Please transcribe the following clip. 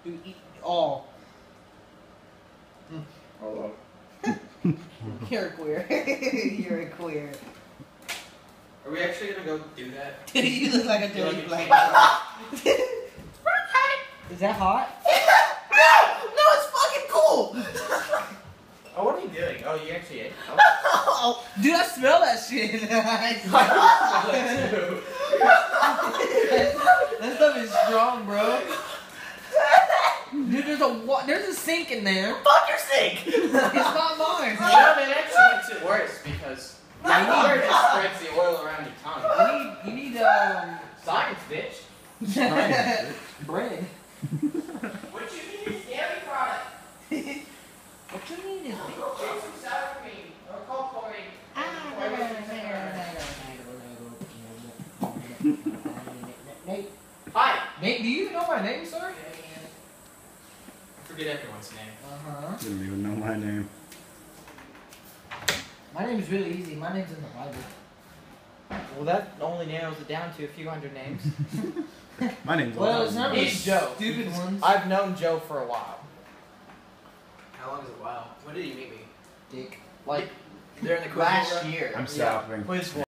Dude, eat all. Hold You're a queer. You're a queer. Are we actually gonna go do that? You look like a dirty black. Is that hot? No, it's fucking cool. Oh, what are you doing? Oh, you actually ate? Oh, dude, I smell that shit. That stuff is strong, bro. Dude, there's a sink in there. Fuck your sink! It's not mine. You know, it actually makes it worse because water just spreads the oil around your tongue. You need Science, bitch. bread. What you need is dairy product. What you need is Get some sour cream or cold porridge. Nate. Hi. Nate, do you even know my name, sir? I forget everyone's name. Uh-huh. You don't even know my name. My name's really easy. My name's in the Bible. Well, that only narrows it down to a few hundred names. My name's Well, it's not really He's Joe. stupid ones. I've known Joe for a while. How long is it? Wow. When did he meet me? Dick. Like, During the quiz last run? year. I'm stopping. Quiz